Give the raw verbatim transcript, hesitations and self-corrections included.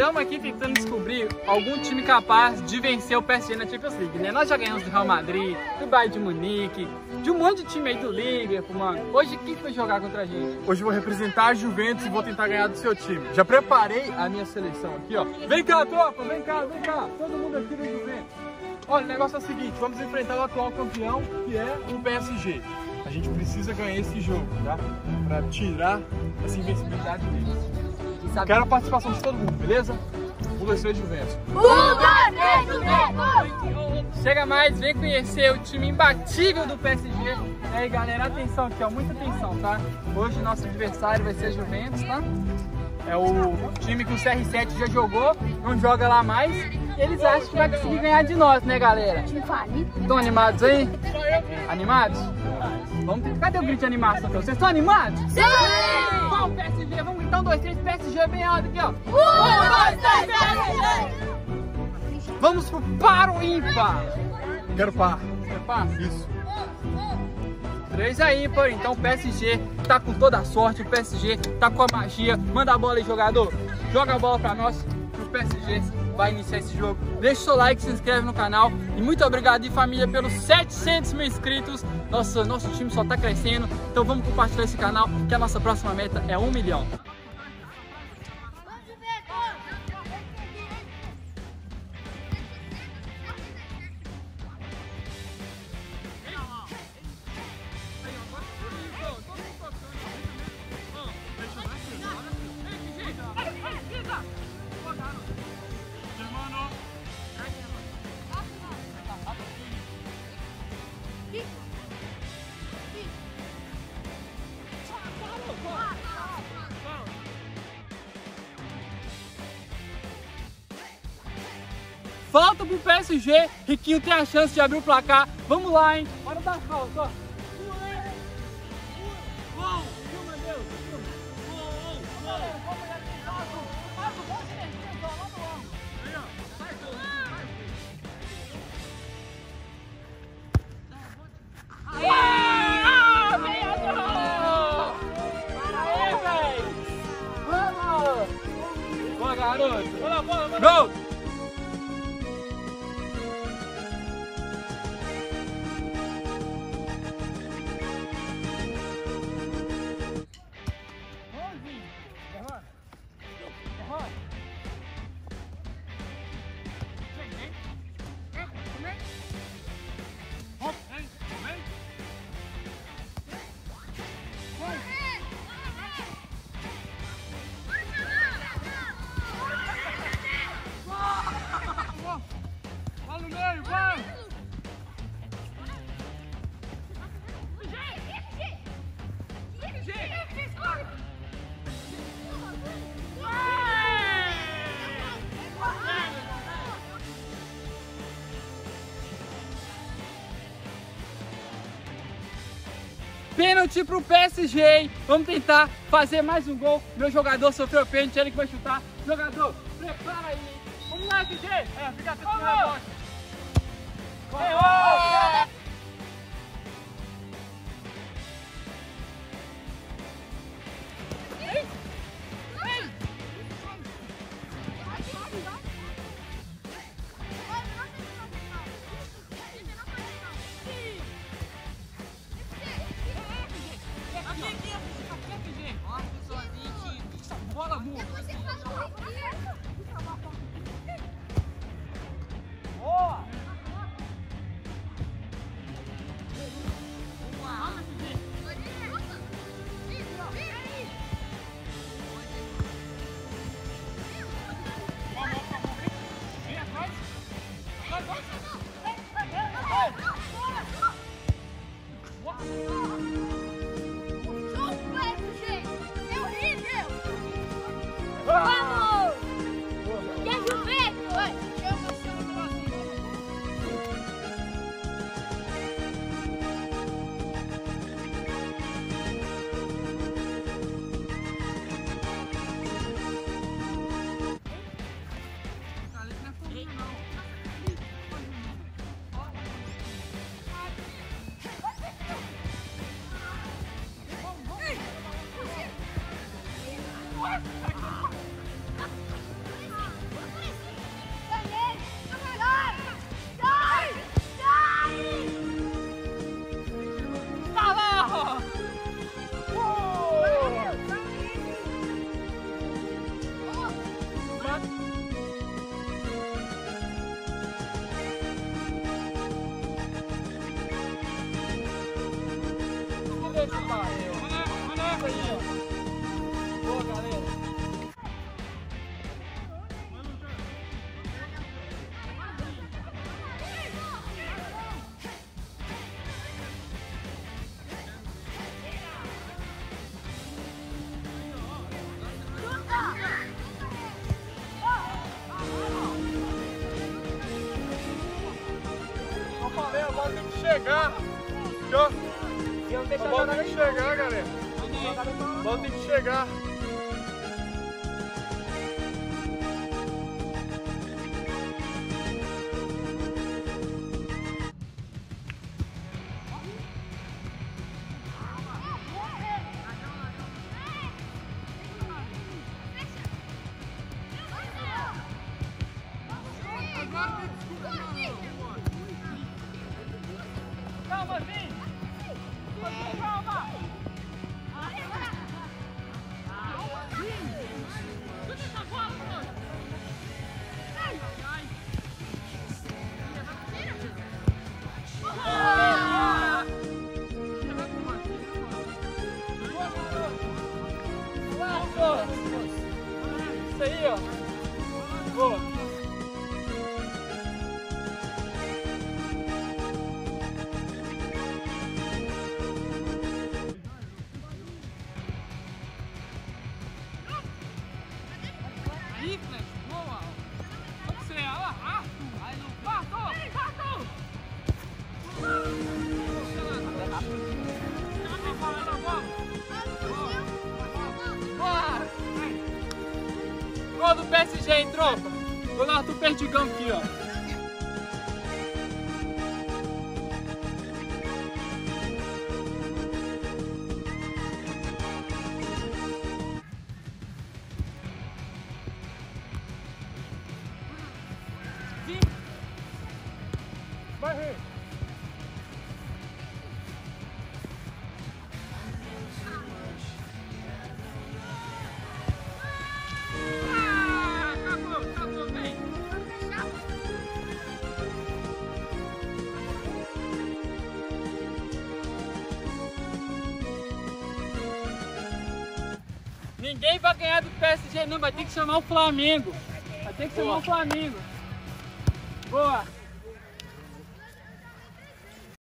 estamos aqui tentando descobrir algum time capaz de vencer o P S G na Champions League, né? Nós já ganhamos do Real Madrid, do Bayern de Munique, de um monte de time aí do Liverpool, mano. Hoje, quem vai jogar contra a gente? Hoje eu vou representar a Juventus e vou tentar ganhar do seu time. Já preparei a minha seleção aqui, ó. Vem cá, tropa, vem cá, vem cá. Todo mundo aqui da Juventus. Olha, o negócio é o seguinte, vamos enfrentar o atual campeão, que é o P S G. A gente precisa ganhar esse jogo, tá? Pra tirar essa invencibilidade deles. Quero a participação de todo mundo, beleza? Um, dois, três, Juventus. Um, dois, três, Juventus! Chega mais, vem conhecer o time imbatível do P S G. E aí, galera, atenção aqui, ó, muita atenção, tá? Hoje nosso adversário vai ser a Juventus, tá? É o time que o C R sete já jogou, não joga lá mais. E eles acham que vai conseguir ganhar de nós, né, galera? Estão animados aí? Animados? Vamos, cadê o grito de animação? Vocês estão animados? Sim! Vamos, P S G, vamos gritar um, dois, três, P S G bem alto aqui, ó. Um, dois, três, P S G! Vamos pro par ou ímpar? Quero par. Quer par? Isso. três aí, ímpar. Então o P S G tá com toda a sorte, o P S G tá com a magia. Manda a bola aí, jogador. Joga a bola pra nós, pro P S G vai iniciar esse jogo. Deixa o seu like, se inscreve no canal. E muito obrigado, família, pelos setecentos mil inscritos. Nossa, nosso time só tá crescendo. Então vamos compartilhar esse canal, que a nossa próxima meta é um milhão. Falta pro P S G, Riquinho tem a chance de abrir o placar. Vamos lá, hein? Bora dar falta, ó. Boa, garoto! Bola, bola, bola! Gol! Pênalti pro P S G, hein? Vamos tentar fazer mais um gol. Meu jogador sofreu pênalti, ele que vai chutar. Jogador, prepara aí. Vamos lá, S G. É, fica atento no rebote. Errou! Bola boa. Boa. Valeu. Isso aí, ó. Boa, galera. Eu falei, a bola tem que chegar. A bola tem que chegar, galera. A bola tem que chegar. Calma, vem! Calma! Isso aí, ó. Boa. Aí, Flex, boa! Você, olha lá, Arthur! Aí no quarto, quarto! Gol do P S G, hein, tropa? Gol do Arthur Perdigão aqui, ó. Vai, Rei. Ah, acabou, acabou, vem. Ninguém vai ganhar do P S G não, vai ter que chamar o Flamengo. Vai ter que chamar o Flamengo. Boa.